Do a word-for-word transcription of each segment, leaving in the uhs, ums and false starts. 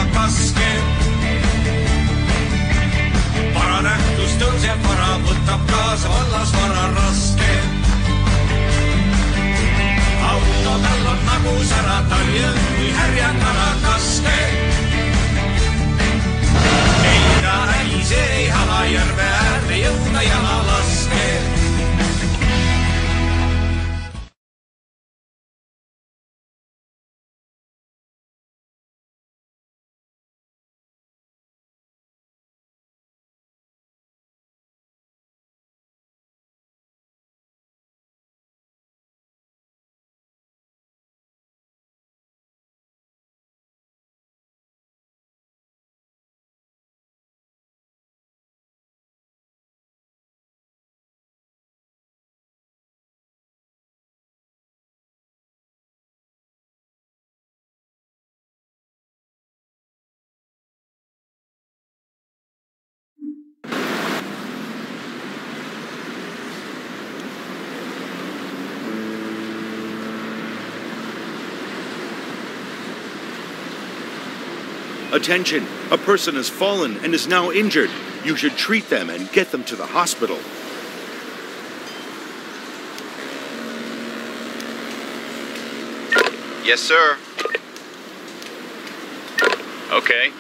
kaske. Varanähtus tõuseb vara, võtab kaasa vallas vara raske. Auto tal on nagu sära, tal jõud kui härjakana kaske. Ei ta äise ei hala, järve äärde jõuda jala laske. Attention! A person has fallen and is now injured. You should treat them and get them to the hospital. Yes, sir. Okay.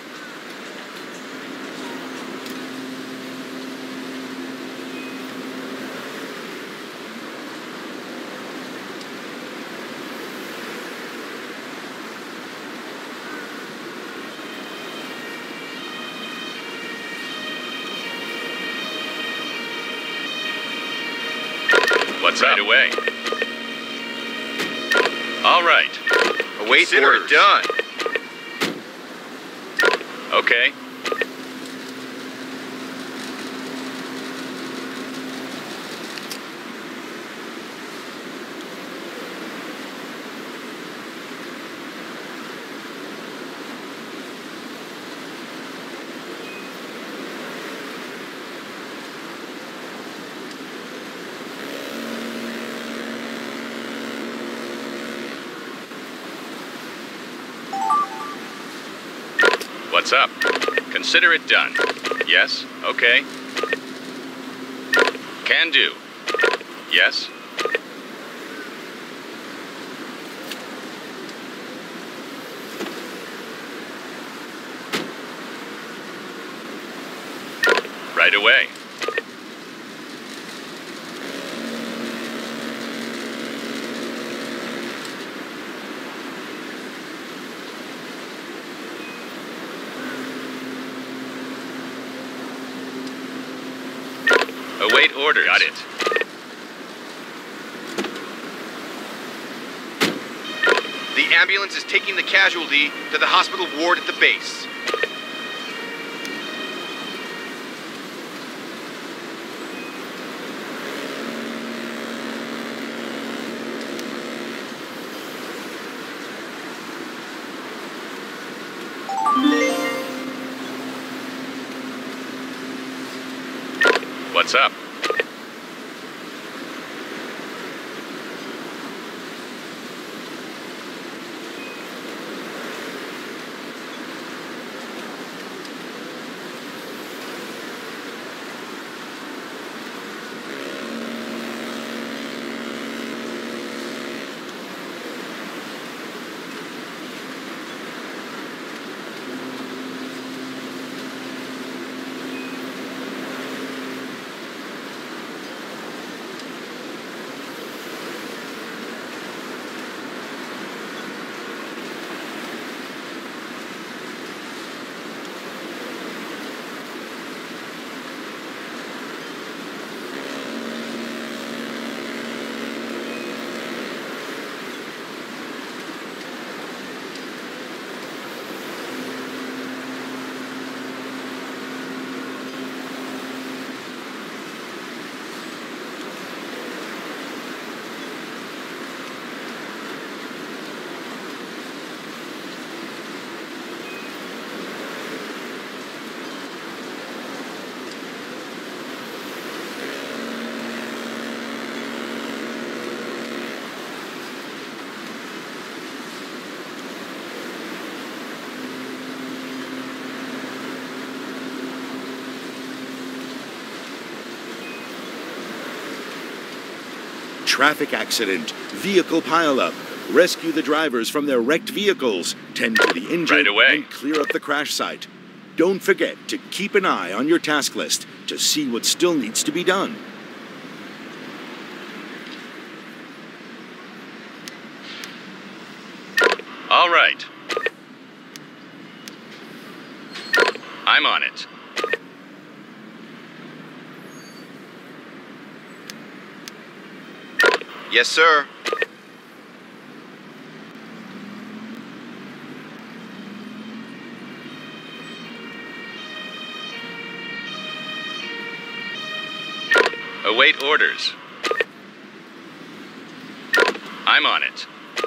What's right away? All right. Await Consider orders. it done. Okay. What's up? Consider it done. Yes? Okay. Can do. Yes? Right away. Await orders. Got it. The ambulance is taking the casualty to the hospital ward at the base. What's up? traffic accident, vehicle pileup, rescue the drivers from their wrecked vehicles, tend to the injured, Right away. and clear up the crash site. Don't forget to keep an eye on your task list to see what still needs to be done. All right. I'm on it. Yes, sir. Await orders. I'm on it.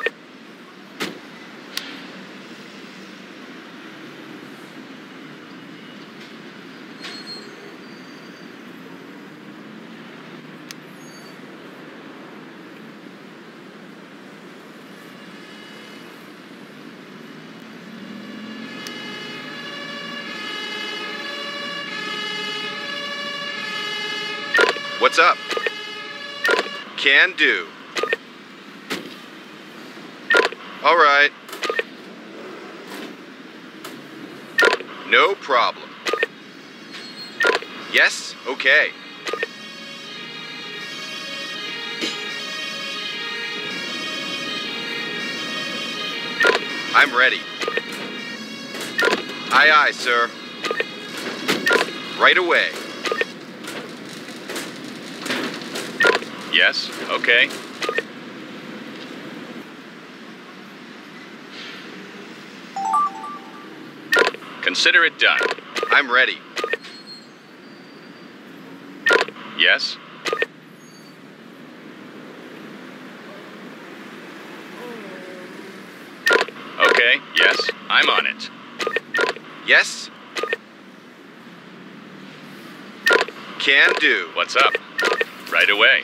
What's up? Can do. All right. No problem. Yes, okay. I'm ready. Aye, aye, sir. Right away. Yes, okay. Consider it done. I'm ready. Yes? Okay, yes, I'm on it. Yes? Can do. What's up? Right away.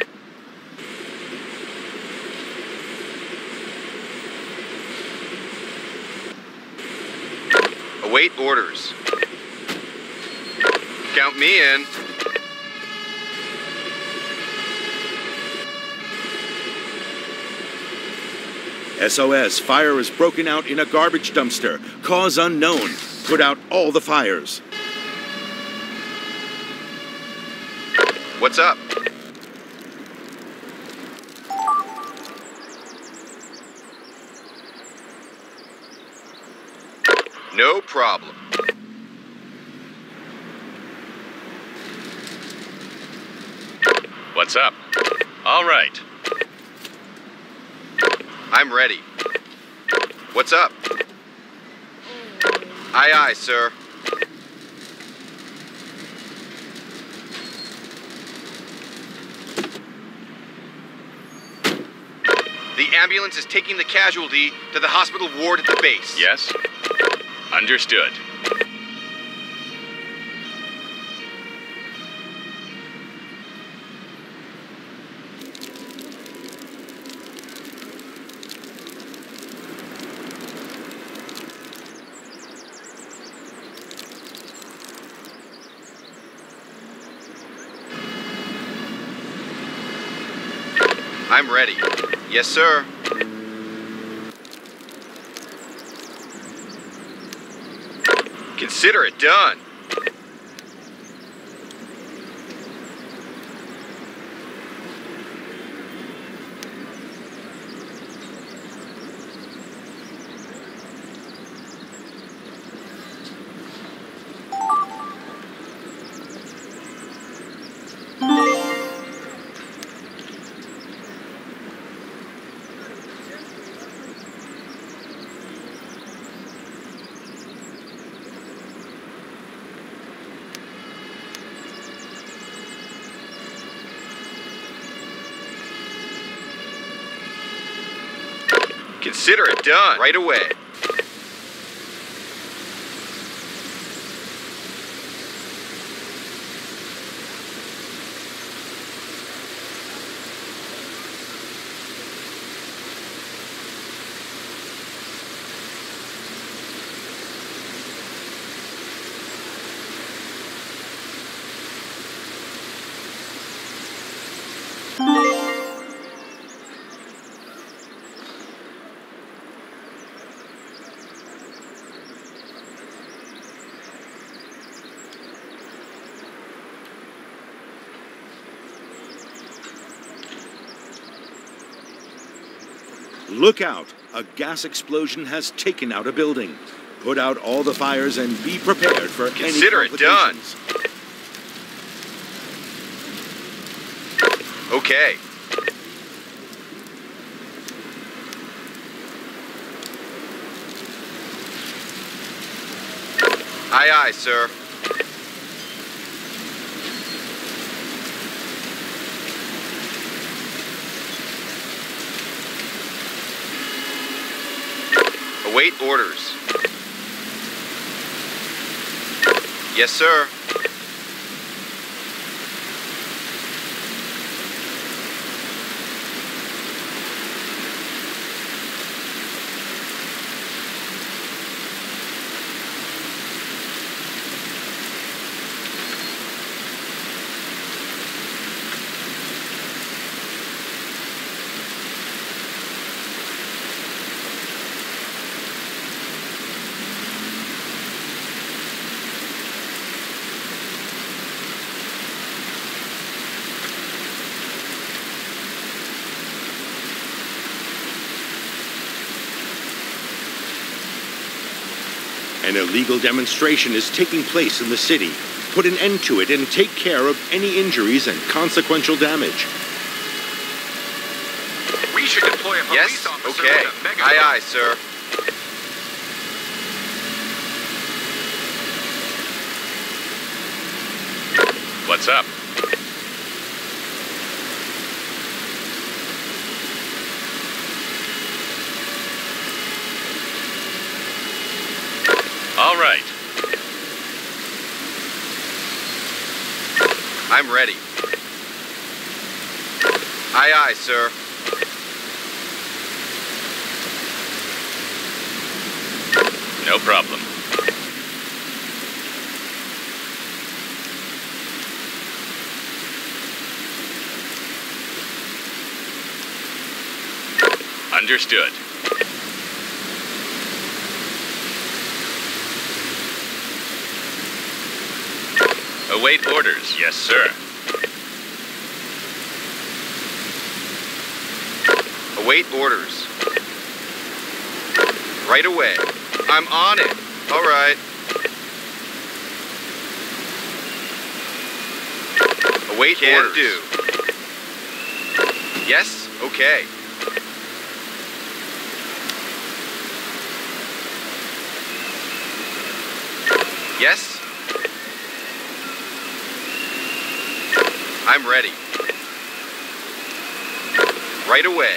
Await orders. Count me in. S O S, fire has broken out in a garbage dumpster. Cause unknown. Put out all the fires. What's up? No problem. What's up? All right. I'm ready. What's up? Aye, aye, sir. The ambulance is taking the casualty to the hospital ward at the base. Yes? Understood. I'm ready. Yes, sir. Consider it done. Consider it done right away. Look out! A gas explosion has taken out a building. Put out all the fires and be prepared for Consider any it done. complications. Okay. Aye, aye, sir. Await orders. Yes, sir. An illegal demonstration is taking place in the city. Put an end to it and take care of any injuries and consequential damage. We should deploy a police Yes, officer okay. with a mega Aye, aye, sir. What's up? All right. I'm ready. Aye, aye, sir. No problem. Understood. Await orders. Yes, sir. Await orders. Right away. I'm on it. All right. Await Can orders. do. Yes, okay. Yes. I'm ready. Right away.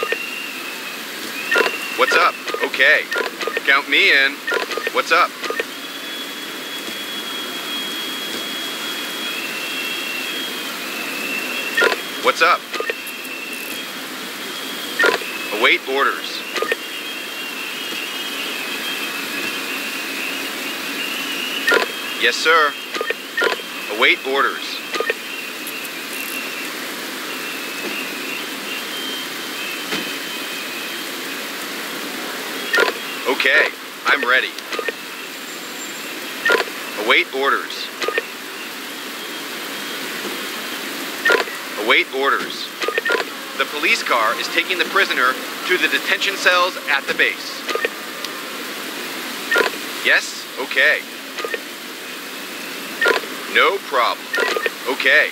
What's up? Okay. Count me in. What's up? What's up? Await orders. Yes, sir. Await orders. Okay, I'm ready. Await orders. Await orders. The police car is taking the prisoner to the detention cells at the base. Yes, okay. No problem. Okay.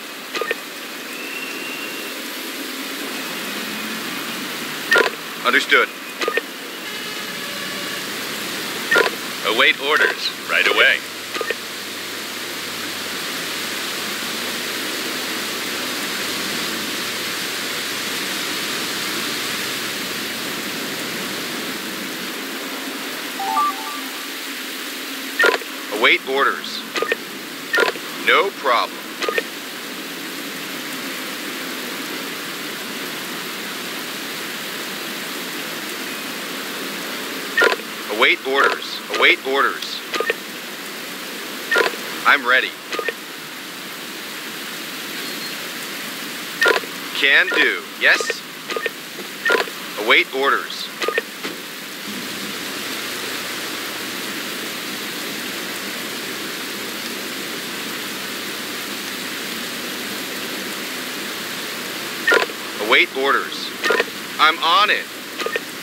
Understood. Await orders. Right away. Await orders. No problem. Await orders. Await orders. I'm ready. Can do. Yes. Await orders. Await orders. I'm on it.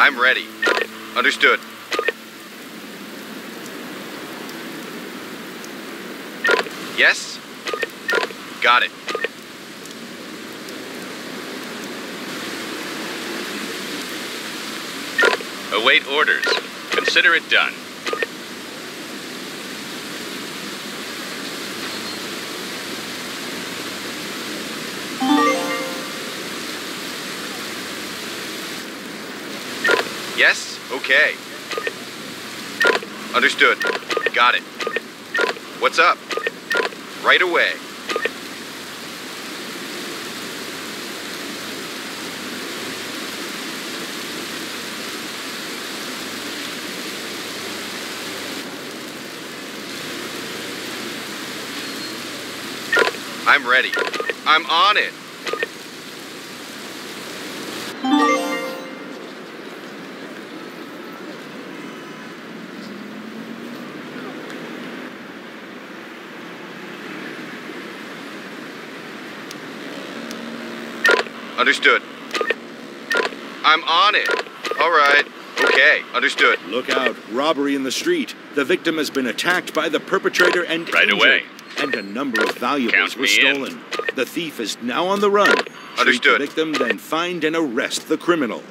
I'm ready. Understood. Yes? Got it. Await orders. Consider it done. Yes? Okay. Understood. Got it. What's up? Right away. I'm ready. I'm on it. Understood. I'm on it. All right. Okay. Understood. Look out. Robbery in the street. The victim has been attacked by the perpetrator and Right injured. away. And a number of valuables Count were me in. stolen. The thief is now on the run. Treat Understood. the victim, then find and arrest the criminal.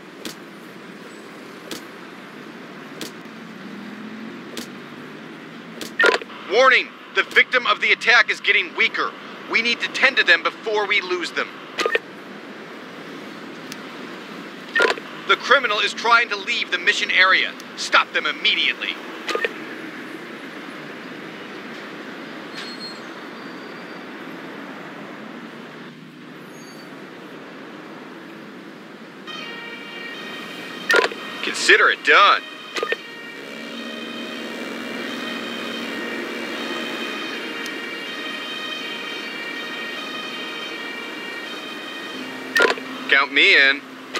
Warning! The victim of the attack is getting weaker. We need to tend to them before we lose them. The criminal is trying to leave the mission area. Stop them immediately. Consider it done. Count me in.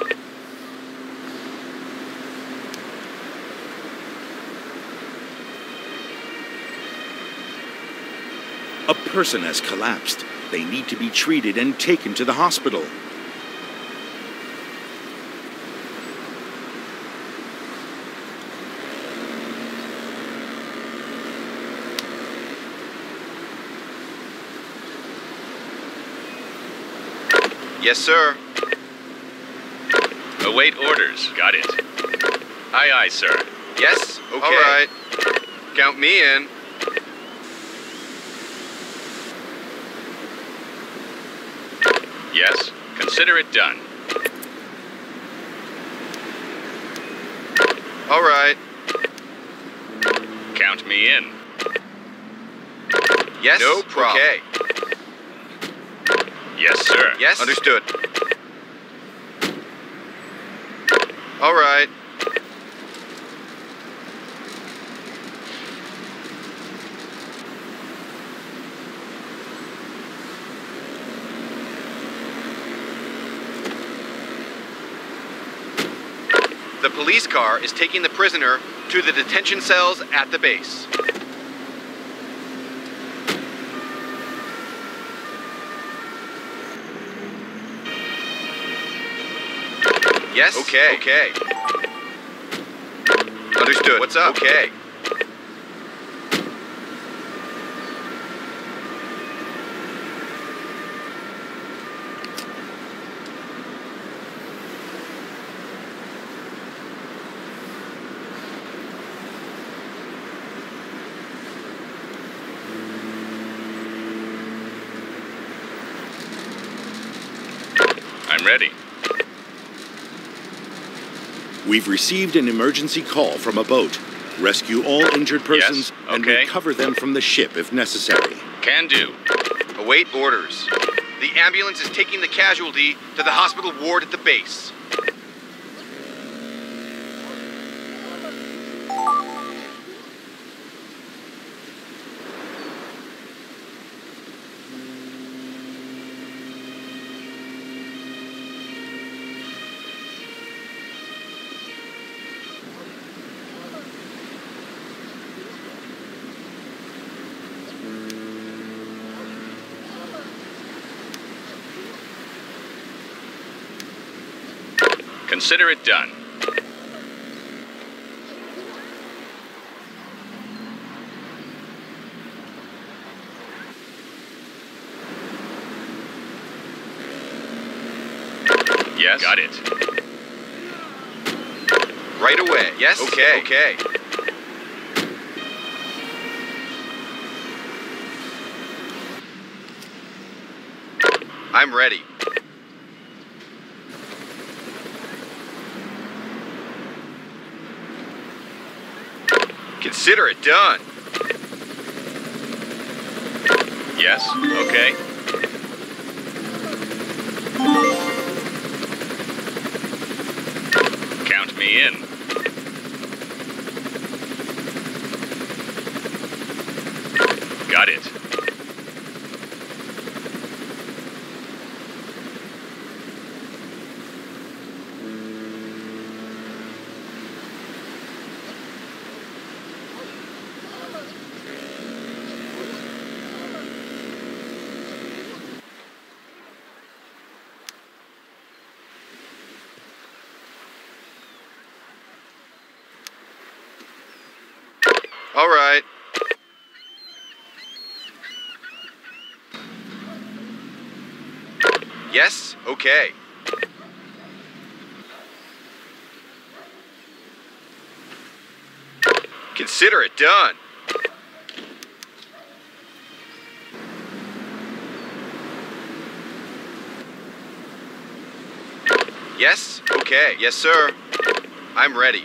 A person has collapsed. They need to be treated and taken to the hospital. Yes, sir. Await orders. Got it. Aye, aye, sir. Yes? Okay. All right. Count me in. Yes. Consider it done. All right. Count me in. Yes? No problem. Okay. Yes, sir. Yes? Understood. All right. The police car is taking the prisoner to the detention cells at the base. Yes? Okay. Okay. Understood. What's up? Okay. I'm ready. We've received an emergency call from a boat. Rescue all injured persons Yes, and okay. recover them from the ship if necessary. Can do. Await orders. The ambulance is taking the casualty to the hospital ward at the base. Consider it done. Yes. Got it. Right away. Yes. Okay. Okay. I'm ready. Consider it done. Yes. Okay. Count me in. Got it. All right. Yes? Okay. Consider it done. Yes? Okay. Yes, sir. I'm ready.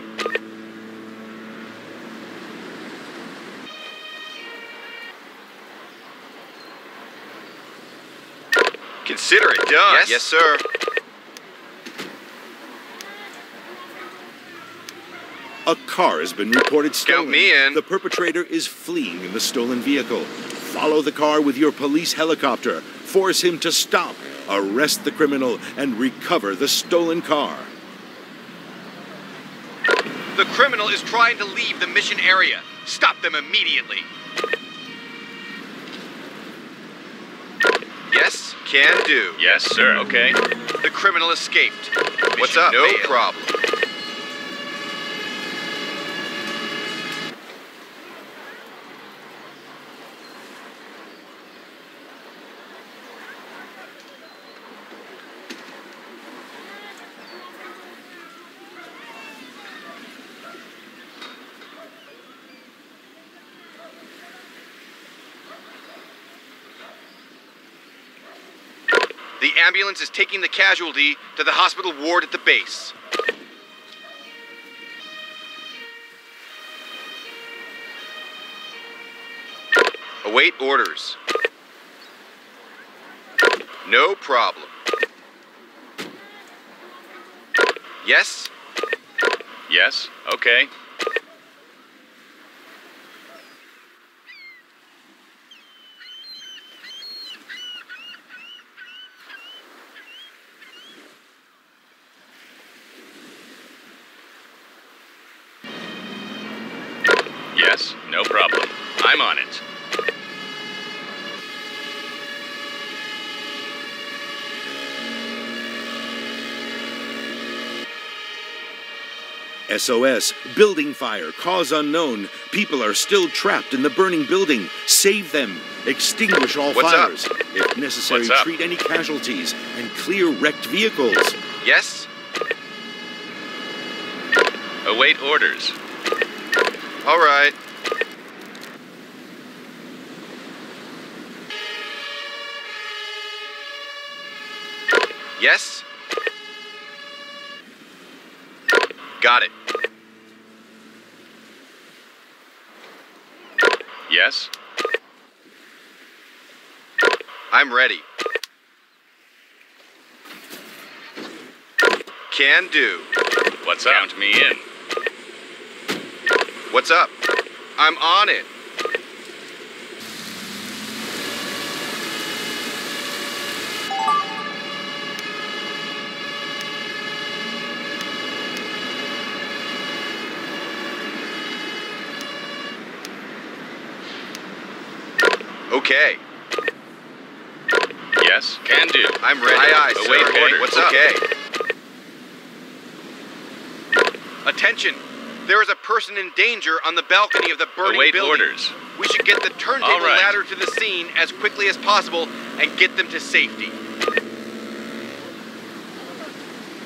Consider it done. Yes, yes sir. A car has been reported stolen. Count me in. The perpetrator is fleeing in the stolen vehicle. Follow the car with your police helicopter. Force him to stop. Arrest the criminal and recover the stolen car. The criminal is trying to leave the mission area. Stop them immediately. Yes, can do. Yes, sir. Okay. The criminal escaped. Mission What's up? No Failed. problem. The ambulance is taking the casualty to the hospital ward at the base. Await orders. No problem. Yes? Yes. Okay. Yes, no problem. I'm on it. S O S. Building fire. Cause unknown. People are still trapped in the burning building. Save them. Extinguish all What's fires. up? If necessary, What's up? treat any casualties and clear wrecked vehicles. Yes? Await orders. All right. Yes? Got it. Yes. I'm ready. Can do. What's up? Count me in. What's up? I'm on it. Okay. Yes, can do. I'm ready. Aye, aye, Await sir. orders. What's up? Okay. Attention! There is a person in danger on the balcony of the burning Await building. orders. We should get the turntable All right. ladder to the scene as quickly as possible and get them to safety.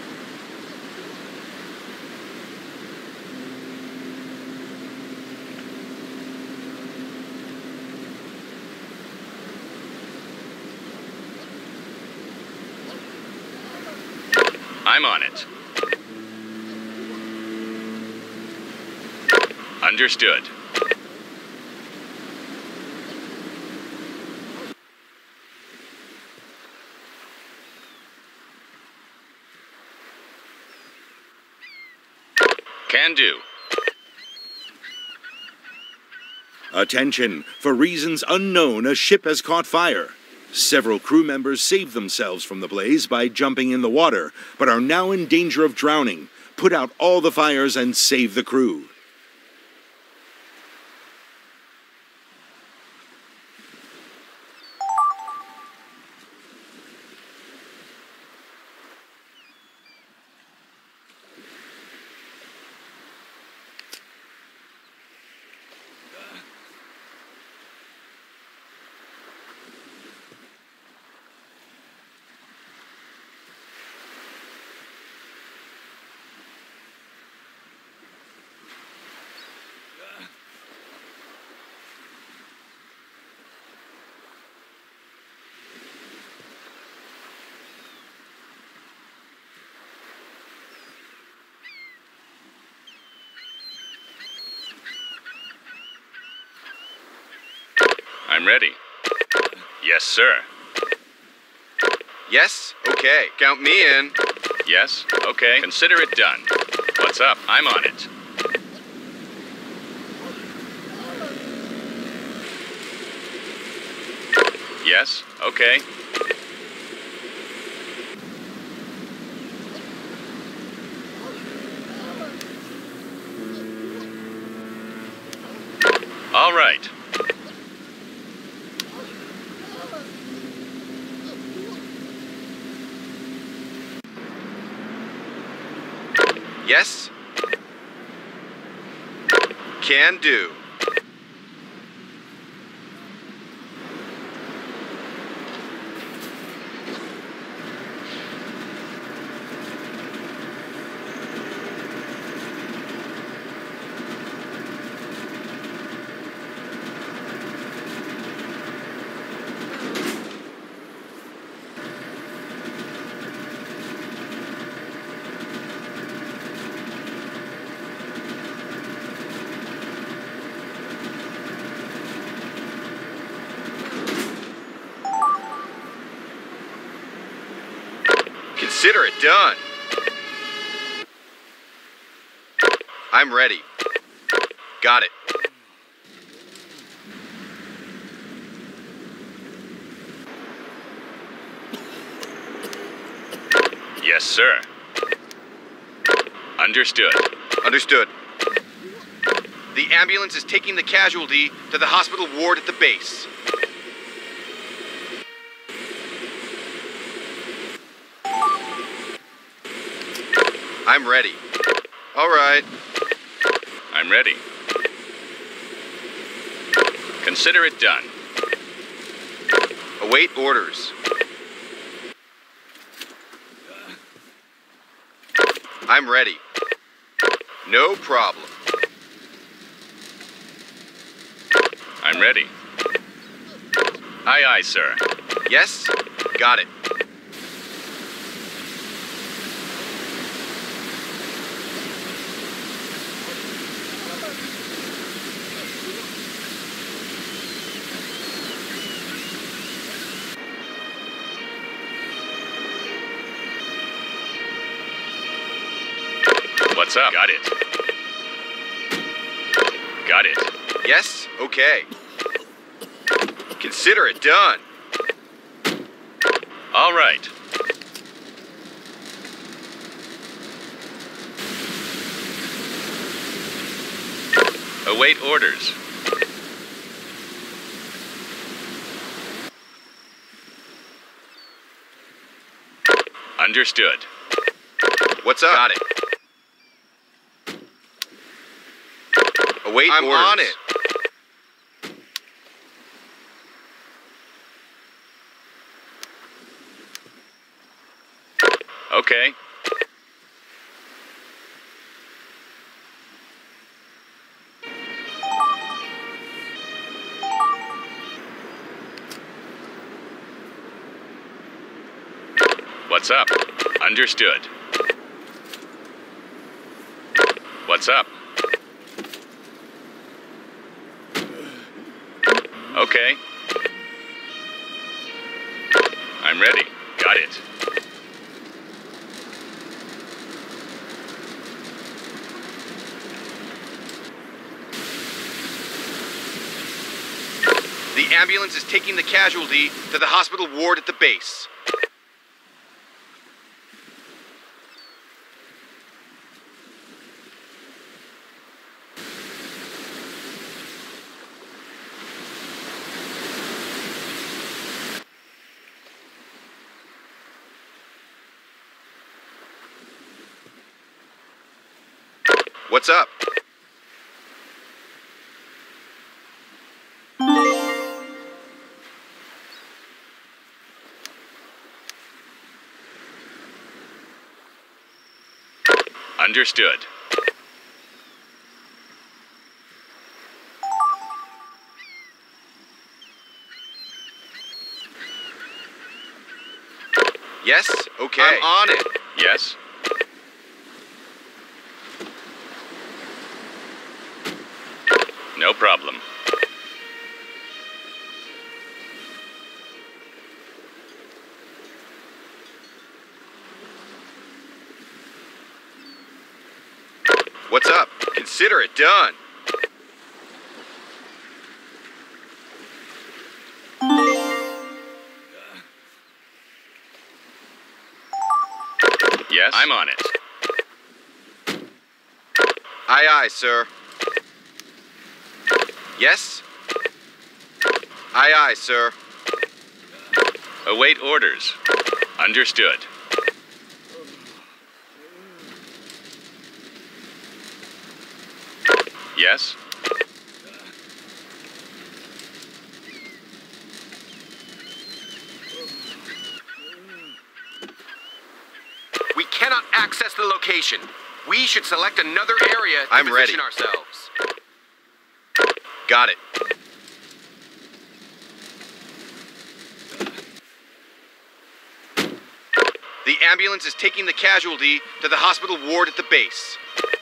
I'm on it. Understood. Can do. Attention! For reasons unknown, a ship has caught fire. Several crew members saved themselves from the blaze by jumping in the water, but are now in danger of drowning. Put out all the fires and save the crew. I'm ready. Yes, sir. Yes? Okay. Count me in. Yes? Okay. Consider it done. What's up? I'm on it. Yes? Okay. All right. Yes? Can do. Consider it done. I'm ready. Got it. Yes, sir. Understood. Understood. The ambulance is taking the casualty to the hospital ward at the base. I'm ready. All right. I'm ready. Consider it done. Await orders. I'm ready. No problem. I'm ready. Aye, aye, sir. Yes? Got it. What's up? Got it. Got it. Yes? Okay. Consider it done. All right. Await orders. Understood. What's up? Got it. Await I'm orders. on it. Okay. What's up? Understood. What's up? Okay. I'm ready. Got it. The ambulance is taking the casualty to the hospital ward at the base. What's up? Understood. Yes? Okay. I'm on it. Yes? No problem. What's up? Consider it done. Yes? I'm on it. Aye, aye, sir. Yes? Aye, aye, sir. Await orders. Understood. Yes? We cannot access the location. We should select another area to I'm position ready. ourselves. Got it. The ambulance is taking the casualty to the hospital ward at the base.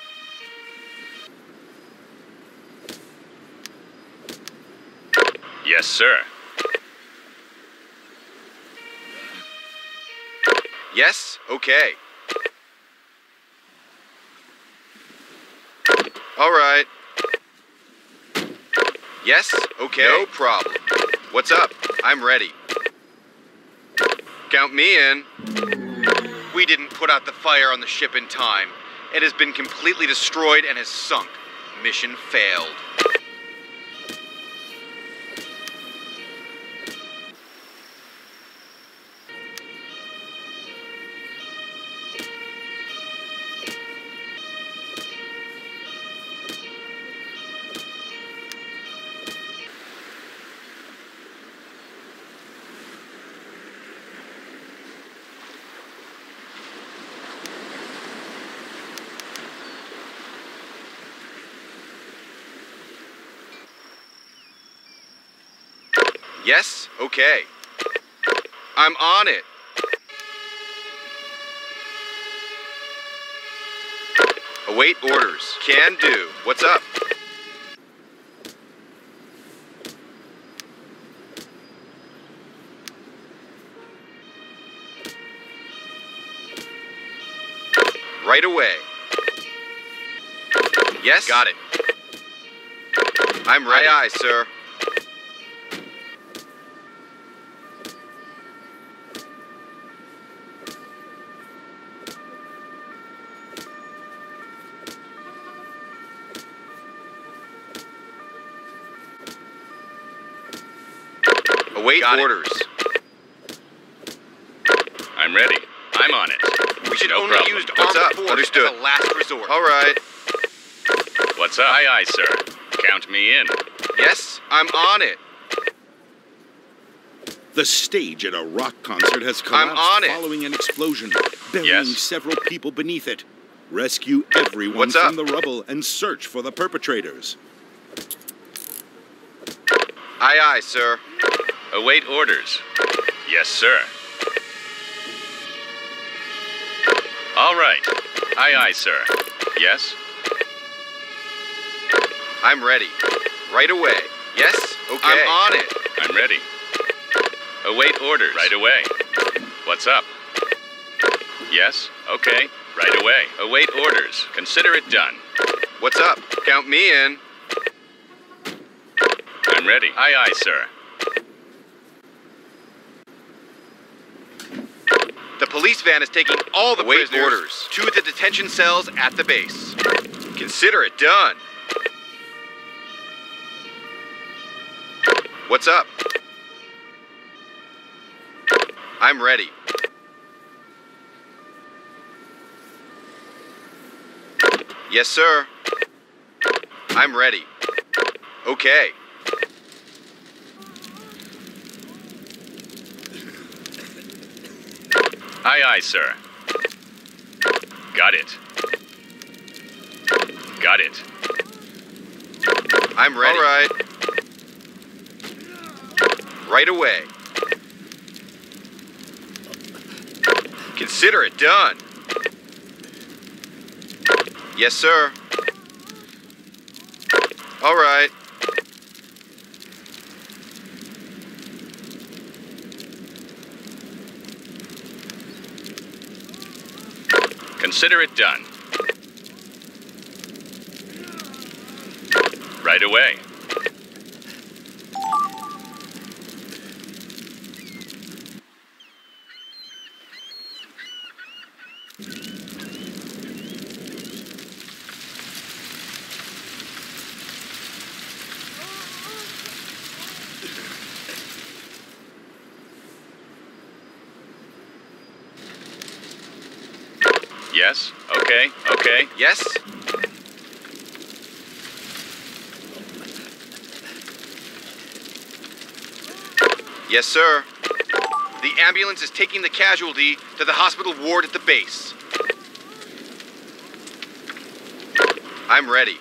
Yes, sir. Yes? Okay. All right. Yes? Okay. No problem. What's up? I'm ready. Count me in. We didn't put out the fire on the ship in time. It has been completely destroyed and has sunk. Mission failed. Yes? Okay. I'm on it. Await orders. Can do. What's up? Right away. Yes? Got it. I'm ready. Aye, aye, sir. Await Got orders. It. I'm ready. I'm on it. We should no only problem. use armed What's force up? Understood. as a last resort. All right. What's up? Aye, aye, sir. Count me in. Yes, I'm on it. The stage at a rock concert has I'm collapsed on it. following an explosion, burying Yes? several people beneath it. Rescue everyone What's from up? the rubble and search for the perpetrators. Aye, aye, sir. Await orders. Yes, sir. All right. Aye, aye, sir. Yes? I'm ready. Right away. Yes? Okay. I'm on it. I'm ready. Await orders. Right away. What's up? Yes? Okay. Right away. Await orders. Consider it done. What's up? Count me in. I'm ready. Aye, aye, sir. The police van is taking all the Await prisoners orders. to the detention cells at the base. Consider it done. What's up? I'm ready. Yes, sir. I'm ready. Okay. Aye, aye, sir. Got it. Got it. I'm ready. All right. Right away. Consider it done. Yes, sir. All right. Consider it done. Right away. Yes? Okay, okay. Yes? Yes, sir. The ambulance is taking the casualty to the hospital ward at the base. I'm ready.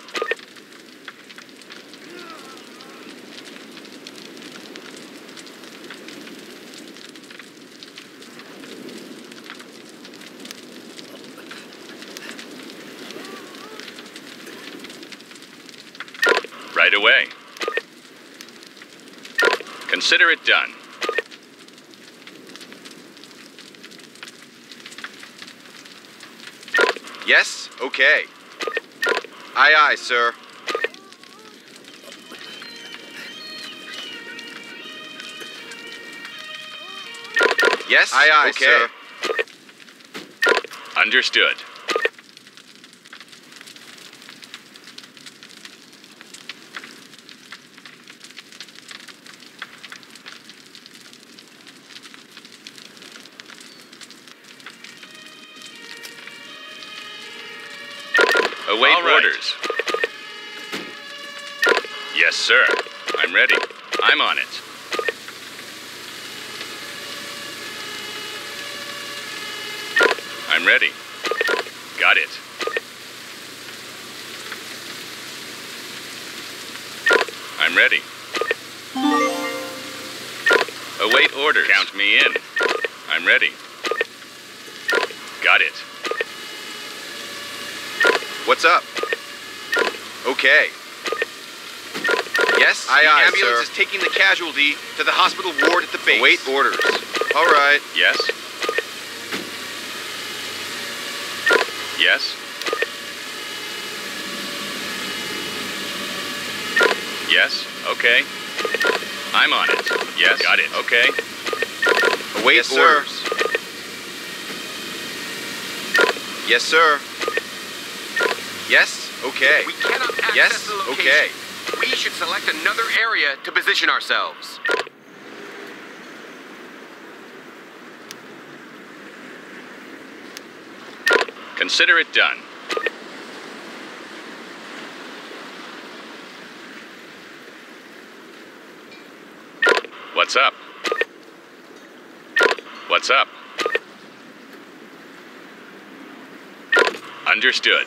Right away. Consider it done. Yes? Okay. Aye, aye, sir. Yes? Aye, aye, Okay. sir. Understood. Await All right. orders. Yes, sir. I'm ready. I'm on it. I'm ready. Got it. I'm ready. Await orders. Count me in. I'm ready. Got it. What's up? Okay. Yes? Aye, the aye, ambulance sir. is taking the casualty to the hospital ward at the base. Await orders. All right. Yes? Yes? Yes? Okay. I'm on it. Yes? Got it. Okay. Await Yes, sir. orders. Yes, sir. Yes? Okay. We cannot access Yes? the location. Okay. We should select another area to position ourselves. Consider it done. What's up? What's up? Understood.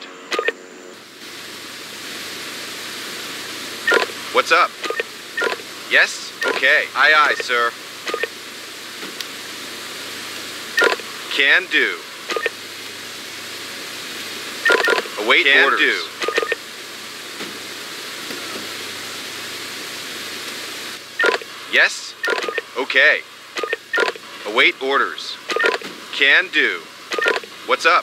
What's up? Yes? Okay. Aye, aye, sir. Can do. Await Can orders. do. Yes? Okay. Await orders. Can do. What's up?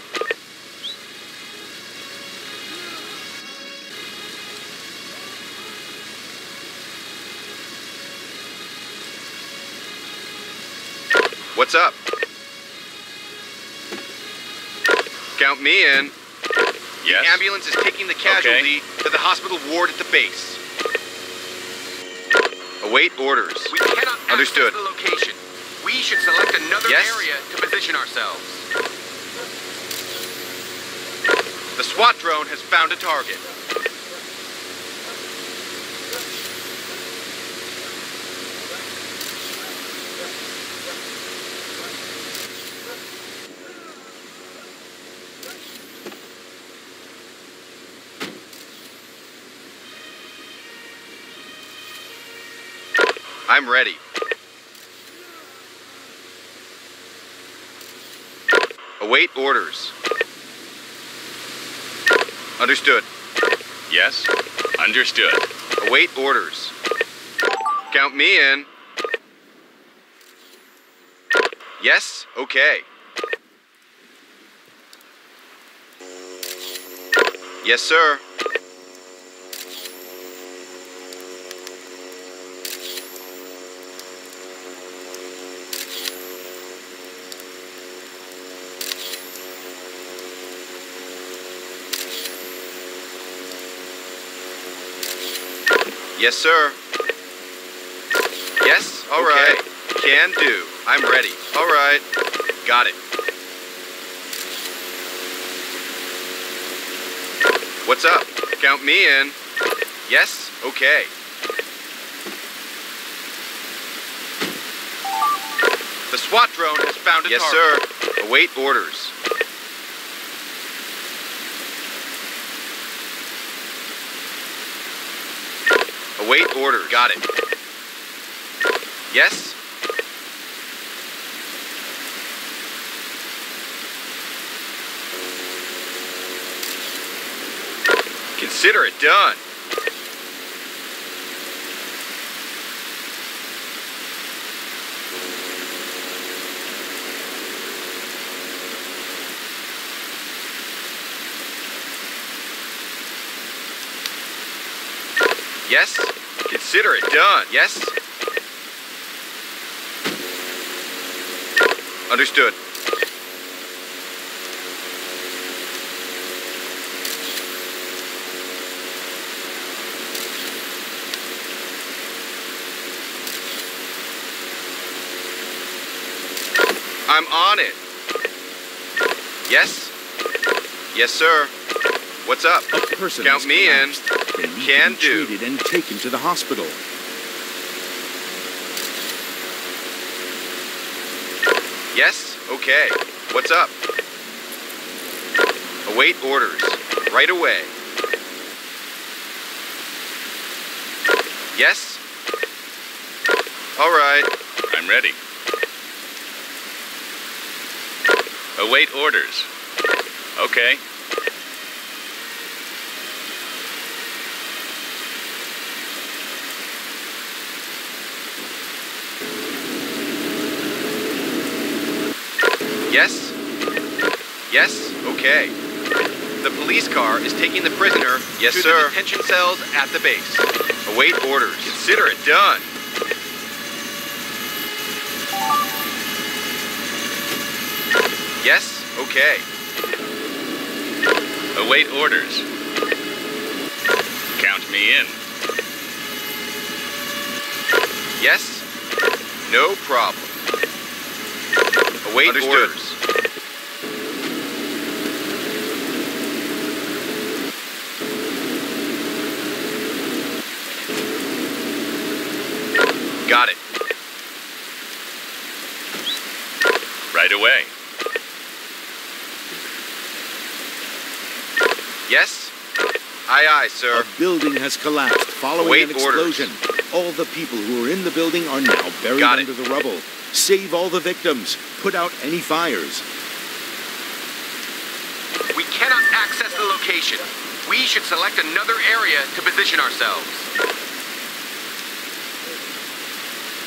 What's up? Count me in. Yes? The ambulance is taking the casualty Okay. to the hospital ward at the base. Await orders. We cannot Understood. access the location. We should select another Yes? area to position ourselves. The SWAT drone has found a target. I'm ready. Await orders. Understood. Yes? Understood. Await orders. Count me in. Yes? Okay. Yes, sir. Yes, sir. Yes? All right. Can do. I'm ready. All right. Got it. What's up? Count me in. Yes? Okay. The SWAT drone has found a Yes, target. Yes, sir. Await orders. Await orders. Got it. Yes? Consider it done. Yes? Consider it done. Yes? Understood. I'm on it. Yes? Yes, sir. What's up? A person Count has me in. collapsed. They need Can to be do. treated and taken to the hospital. Yes? Okay. What's up? Await orders. Right away. Yes? All right. I'm ready. Await orders. Okay. Yes? Yes? Okay. The police car is taking the prisoner yes, to sir. the detention cells at the base. Await orders. Consider it done. Yes? Okay. Await orders. Count me in. Yes? No problem. Await Understood. orders. Got it. Right away. Yes? Aye, aye, sir. A building has collapsed following Await an orders. explosion. All the people who are in the building are now buried Got it. under the rubble. Save all the victims. Put out any fires. We cannot access the location. We should select another area to position ourselves.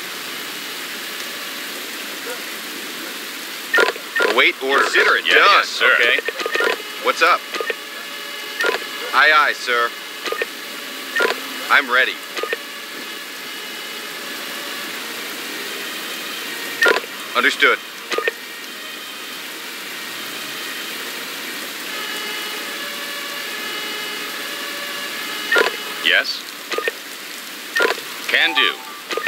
Await orders. Consider it Yeah, done. yes, sir. Okay. What's up? Aye, aye, sir. I'm ready. Understood. Yes. Can do.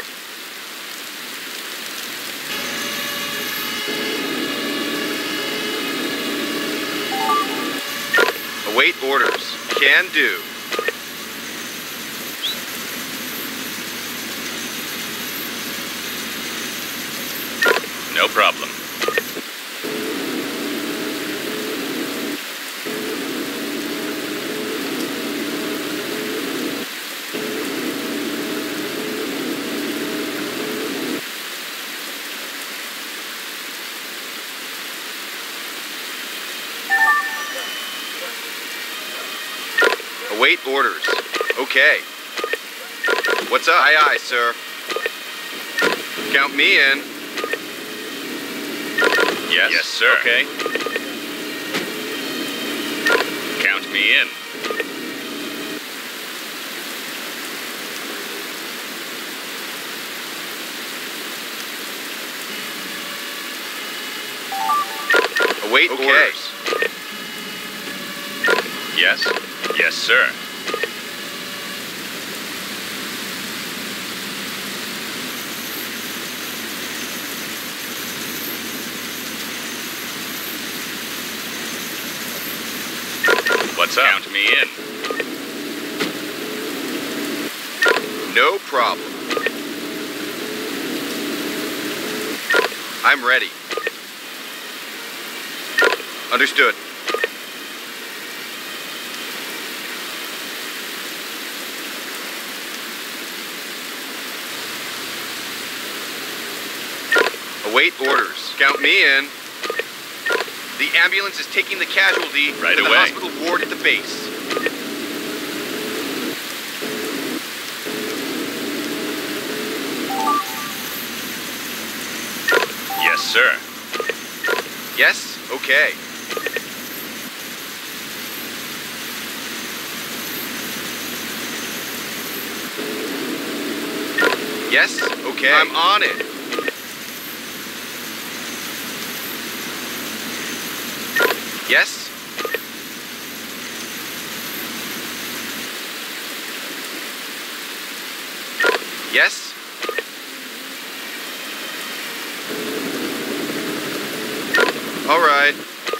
Await orders. Can do. No problem. Await orders. Okay. What's up? Aye, aye, sir. Count me in. Yes, Yes, sir. Okay. Count me in. Await Okay. orders. Yes. Yes, sir. What's up? Count me in. No problem. I'm ready. Understood. Await orders. Count me in. The ambulance is taking the casualty Right to the away. hospital ward at the base. Yes, sir. Yes? Okay. Yes? Okay. I'm on it. Yes? Yes? All right.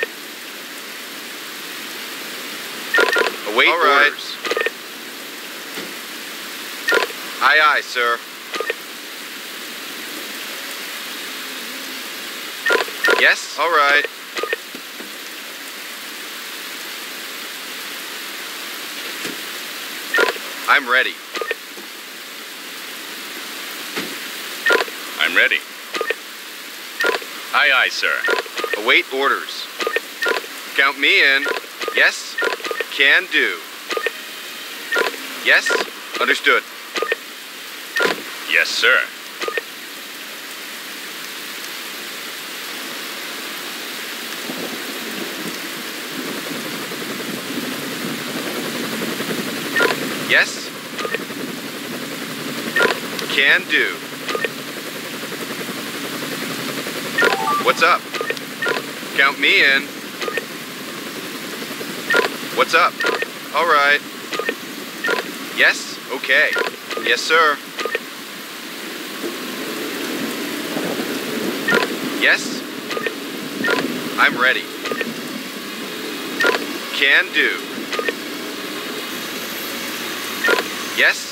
Await All right. orders. Aye, aye, sir. Yes? All right. I'm ready. I'm ready. Aye, aye, sir. Await orders. Count me in. Yes? Can do. Yes? Understood. Yes, sir. Yes? Can do. What's up? Count me in. What's up? All right. Yes? Okay. Yes, sir. Yes? I'm ready. Can do. Yes?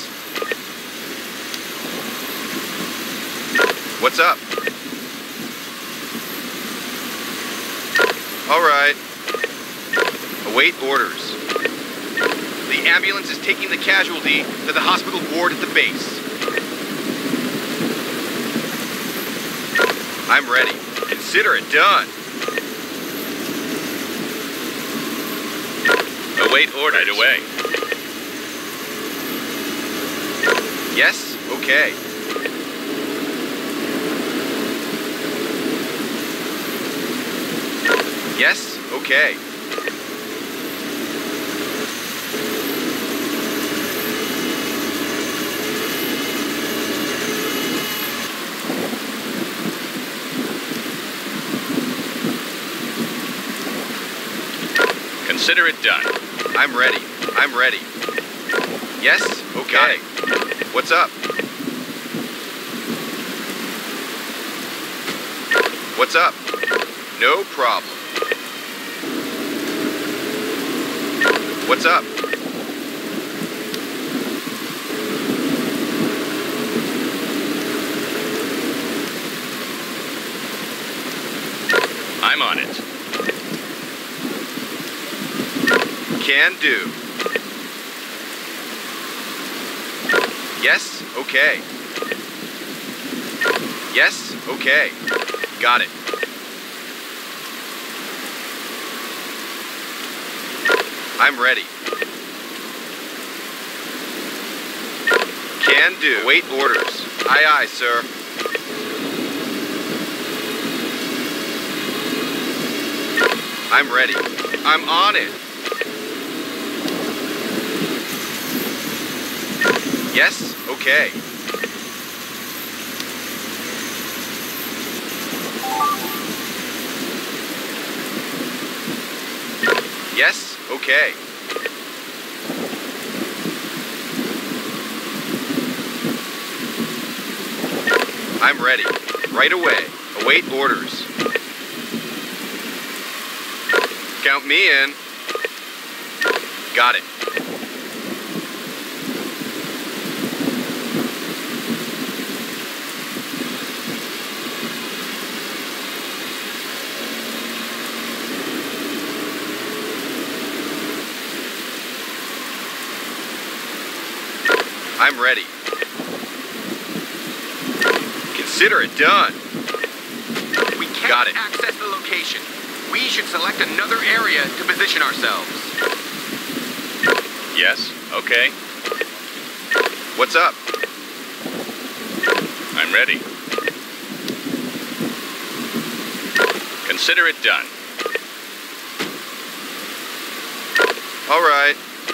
What's up? All right. Await orders. The ambulance is taking the casualty to the hospital ward at the base. I'm ready. Consider it done. Await orders. Right away. Yes? Okay. Yes, okay. Consider it done. I'm ready. I'm ready. Yes, okay. What's up? What's up? No problem. What's up? I'm on it. Can do. Yes, okay. Yes, okay. Got it. I'm ready. Can do. Await orders. Aye, aye, sir. I'm ready. I'm on it. Yes, okay. Yes, okay. I'm ready. Right away. Await orders. Count me in. Got it. I'm ready. Consider it done. We can't Got it. access the location. We should select another area to position ourselves. Yes, okay. What's up? I'm ready. Consider it done. All right.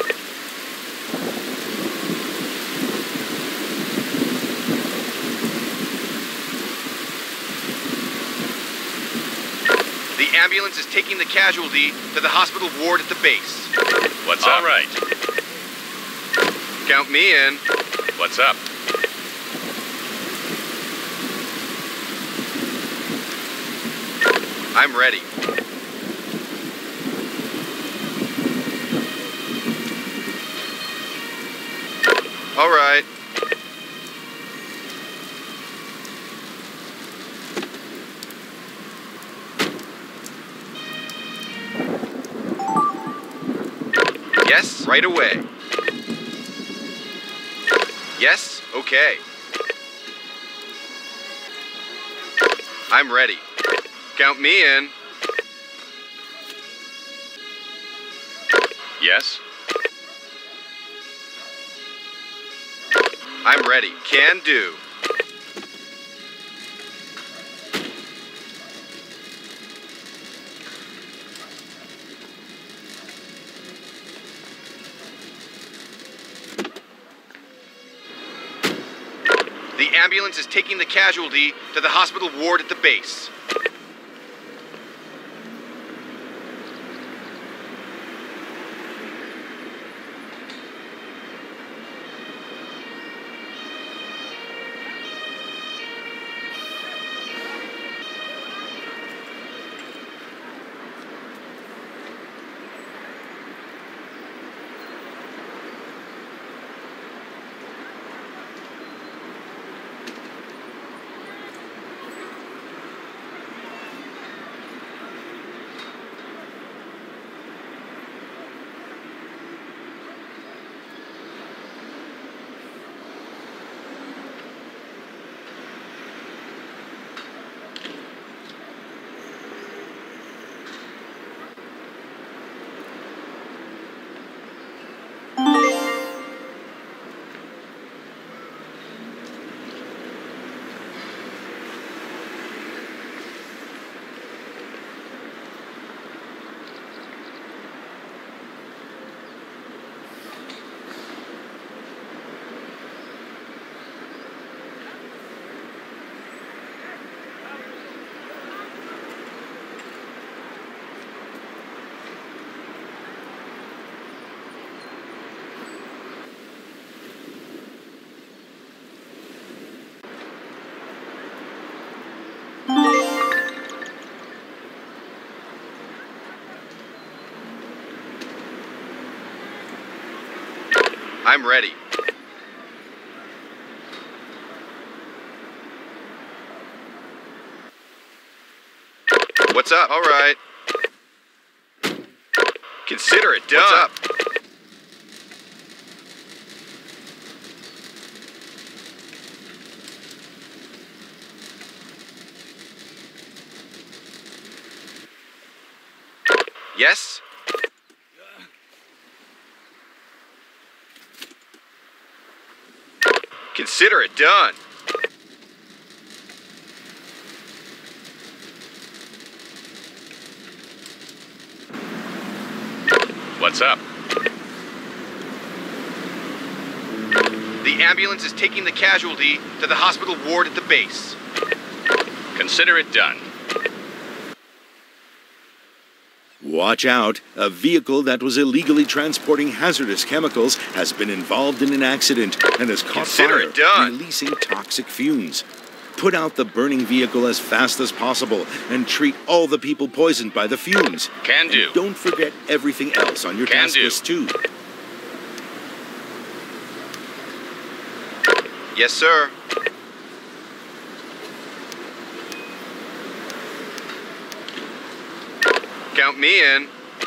The ambulance is taking the casualty to the hospital ward at the base. What's up? All right. Count me in. What's up? I'm ready. All right. Yes, right away. Yes, okay. I'm ready. Count me in. Yes? I'm ready. Can do. The ambulance is taking the casualty to the hospital ward at the base. I'm ready. What's up? All right. Consider it done. What's up? Yes? Consider it done. What's up? The ambulance is taking the casualty to the hospital ward at the base. Consider it done. Watch out. A vehicle that was illegally transporting hazardous chemicals has been involved in an accident and has caught Consider fire, it done. releasing toxic fumes. Put out the burning vehicle as fast as possible and treat all the people poisoned by the fumes. Can do. And don't forget everything else on your Can task do. list too. Yes, sir. Count me in.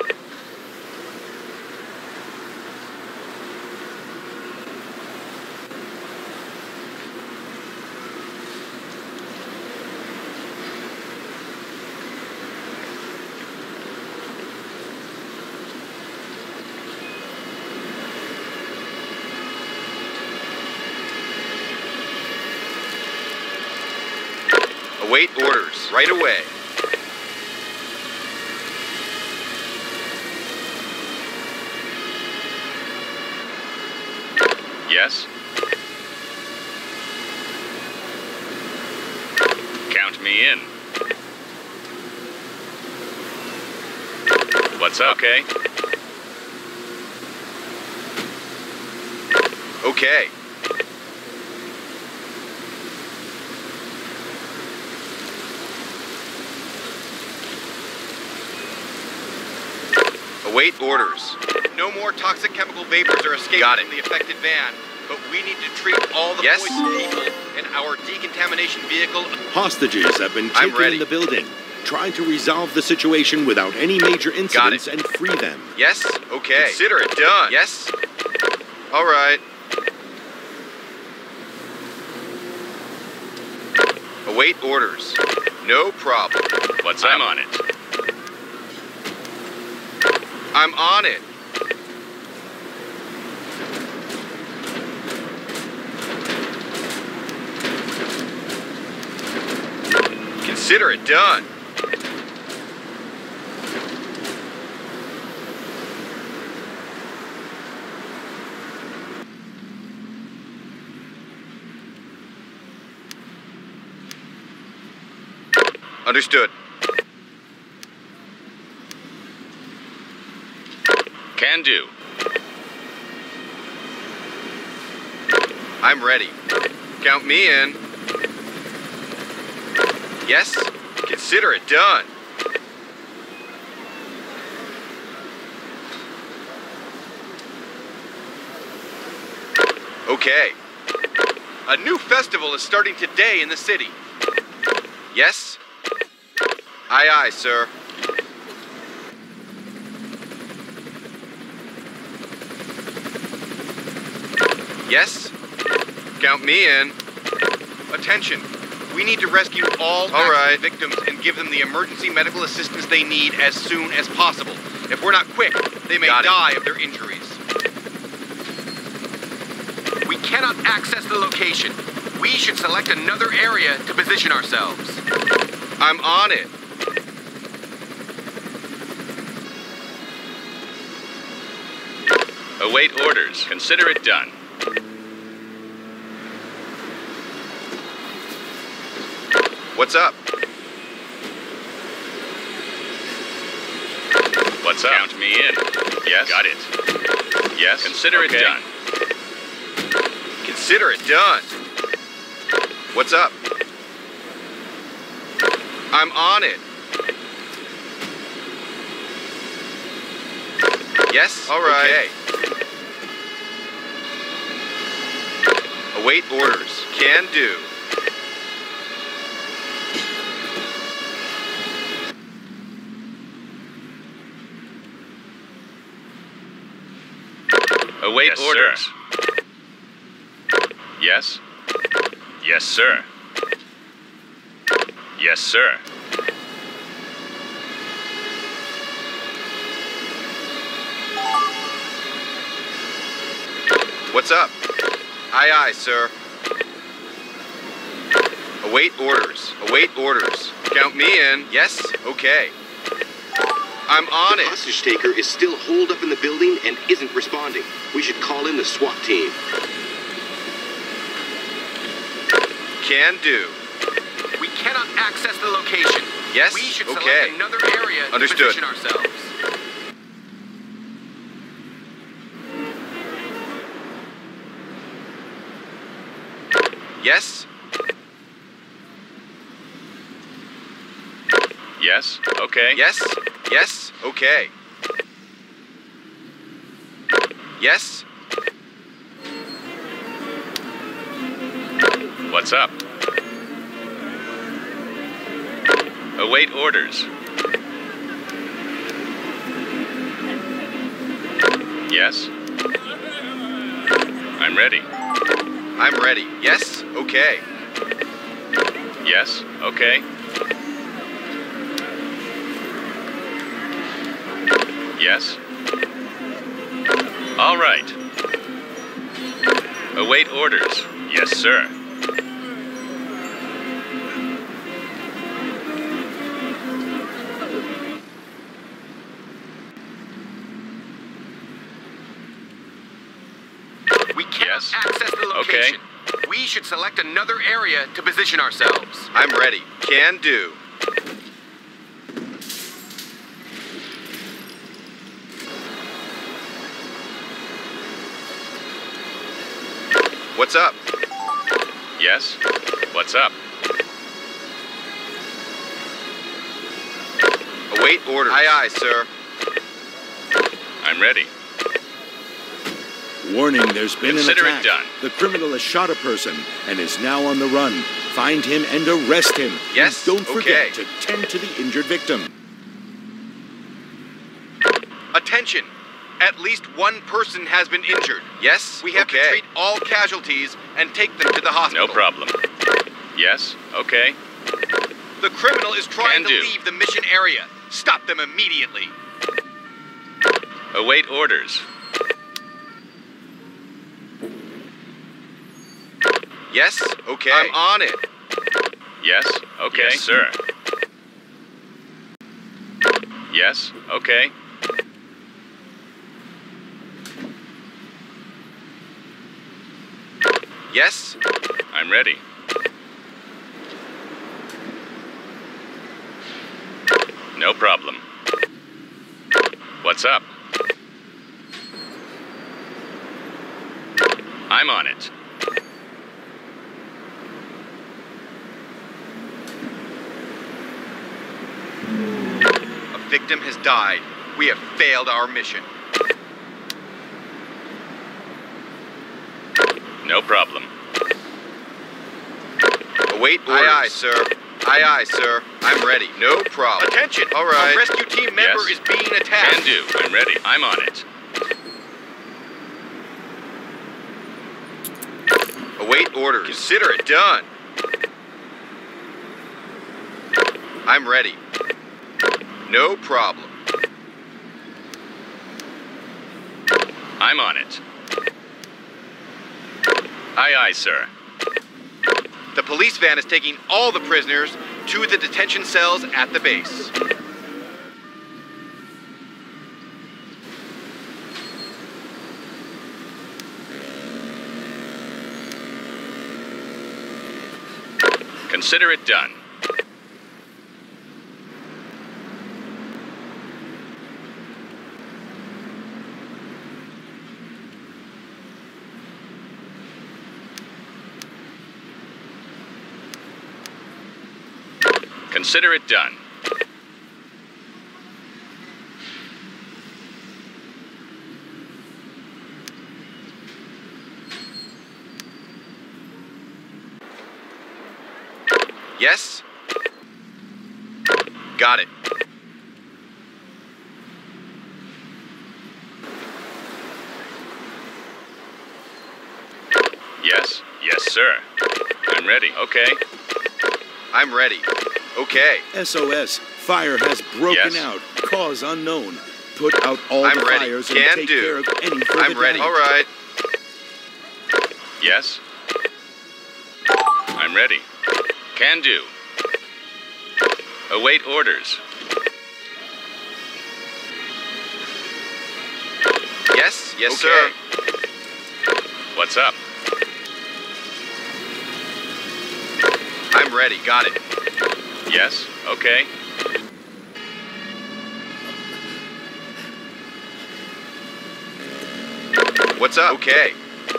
Await orders right away. Yes? Count me in. What's up? Okay. Okay. Await orders. No more toxic chemical vapors are escaping from the affected van, but we need to treat all the Yes. poisoned people in our decontamination vehicle. Hostages have been I'm taken ready. in the building. Try to resolve the situation without any major incidents and free them. Yes? Okay. Consider it done. Yes? All right. Await orders. No problem. What's up? I'm on it. I'm on it. Consider it done. Understood. Can do. I'm ready. Count me in. Yes? Consider it done. Okay. A new festival is starting today in the city. Yes? Aye, aye, sir. Yes? Count me in. Attention. We need to rescue all, all right. victims and give them the emergency medical assistance they need as soon as possible. If we're not quick, they may die of their injuries. We cannot access the location. We should select another area to position ourselves. I'm on it. Await orders. Consider it done. What's up? What's up? Count me in. Yes. Got it. Yes. Consider okay. it done. Consider it done. What's up? I'm on it. Yes? All right. Okay. Await orders. Can do. Await yes, orders. Sir. Yes? Yes, sir. Yes, sir. What's up? Aye, aye, sir. Await orders. Await orders. Count me in. Yes? Okay. I'm on the it. The hostage taker is still holed up in the building and isn't responding. We should call in the SWAT team. Can do. We cannot access the location. Yes? We should okay. select another area Understood. to position ourselves. Yes? Yes? Okay. Yes? Yes? Okay. Yes? What's up? Await orders. Yes? I'm ready. I'm ready. Yes? Okay. Yes? Okay. Yes? All right. Await orders. Yes, sir. We cannot yes. access the location. Okay. We should select another area to position ourselves. I'm ready. Can do. What's up? Yes? What's up? Await orders. Aye, aye, sir. I'm ready. Warning, there's been Consider an attack. It done. The criminal has shot a person and is now on the run. Find him and arrest him. Yes, and don't forget okay. to tend to the injured victim. Attention! At least one person has been injured. Yes? We have okay. to treat all casualties and take them to the hospital. No problem. Yes? Okay. The criminal is trying Can to do. leave the mission area. Stop them immediately. Await orders. Yes? Okay. I'm on it. Yes? Okay. Yes, sir. Yes? Okay. Yes? I'm ready. No problem. What's up? I'm on it. A victim has died. We have failed our mission. No problem. Await orders. Aye, aye, sir. Aye, aye, sir. I'm ready. No problem. Attention! All right. A rescue team member yes. is being attacked. Can do. I'm ready. I'm on it. Await orders. Consider it done. I'm ready. No problem. I'm on it. Aye, aye, sir. The police van is taking all the prisoners to the detention cells at the base. Consider it done. Consider it done. Yes? Got it. Yes? Yes, sir. I'm ready. Okay. I'm ready. Okay. S O S. Fire has broken Yes. out. Cause unknown. Put out all I'm the ready. fires and Can take do. care of any further I'm ready. damage. All right. Yes? I'm ready. Can do. Await orders. Yes? Yes, Okay. sir. What's up? I'm ready. Got it. Yes? Okay. What's up? Okay.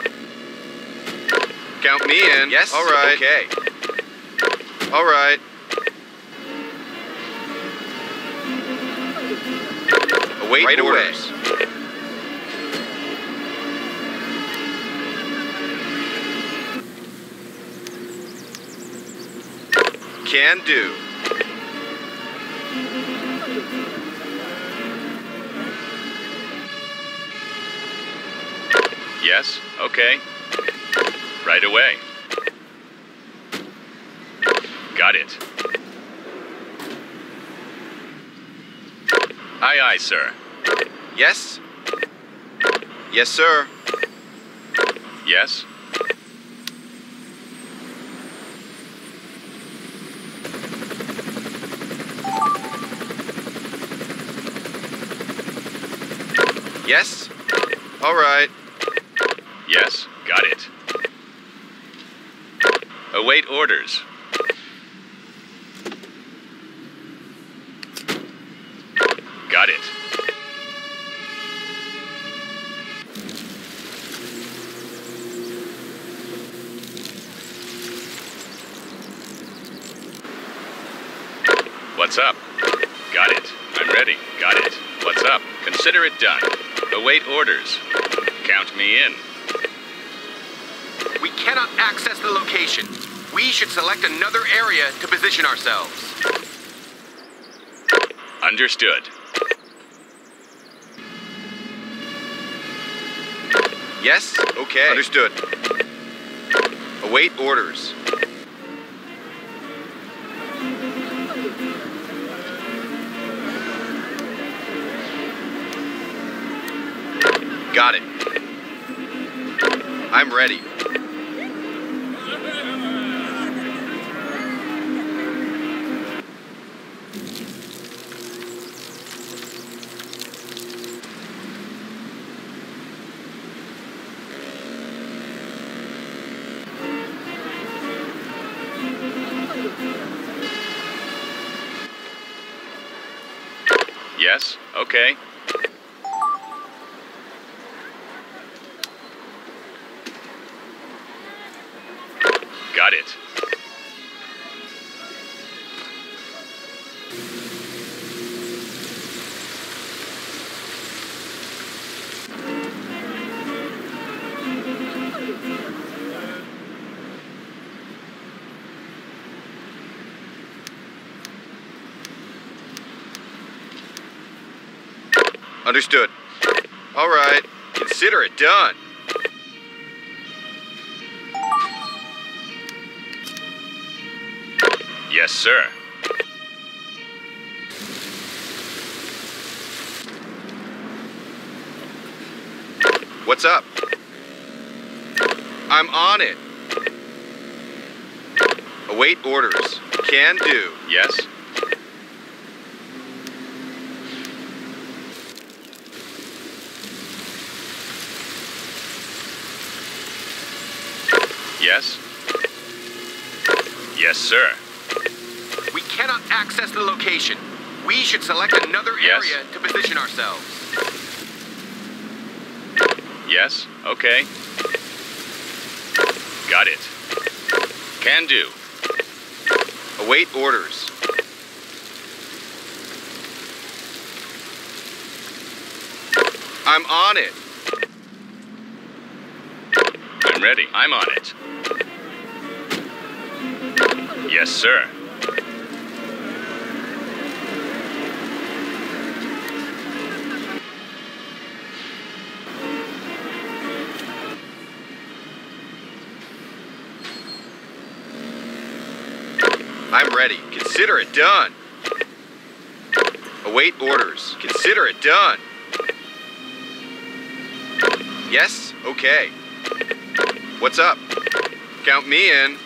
Count me in. Yes? All right. Okay. All right. Await right orders. Can do. Yes? Okay. Right away. Got it. Aye, aye, sir. Yes? Yes, sir. Yes? Yes? All right. Yes? Got it. Await orders. Got it. What's up? Got it. I'm ready. Got it. What's up? Consider it done. Await orders. Count me in. We cannot access the location. We should select another area to position ourselves. Understood. Yes? Okay. Understood. Await orders. Got it. I'm ready. Yes? Okay. Got it. Understood. All right. Consider it done. Yes, sir. What's up? I'm on it. Await orders. Can do. Yes? Yes? Yes, sir. We cannot access the location. We should select another Yes. area to position ourselves. Yes? Okay. Got it. Can do. Await orders. I'm on it. I'm ready. I'm on it. Yes, sir. I'm ready. Consider it done. Await orders. Consider it done. Yes? Okay. What's up? Count me in.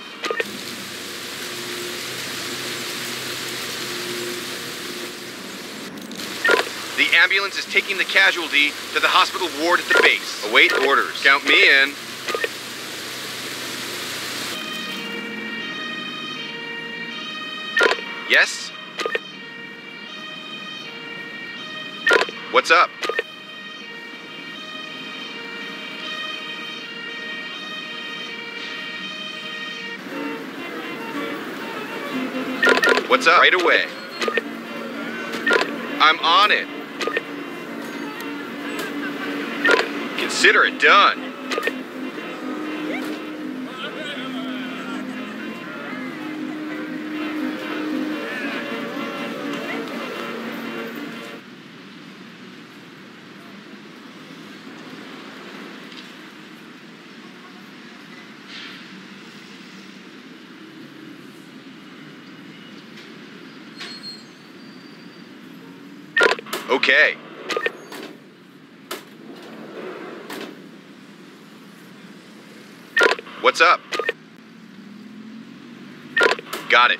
The ambulance is taking the casualty to the hospital ward at the base. Await orders. Count me in. Yes? What's up? What's up? Right away. I'm on it. Consider it done. Okay. What's up? Got it.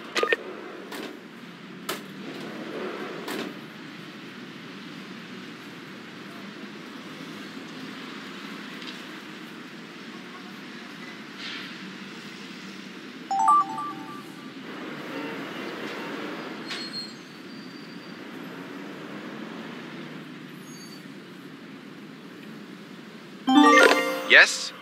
Yes?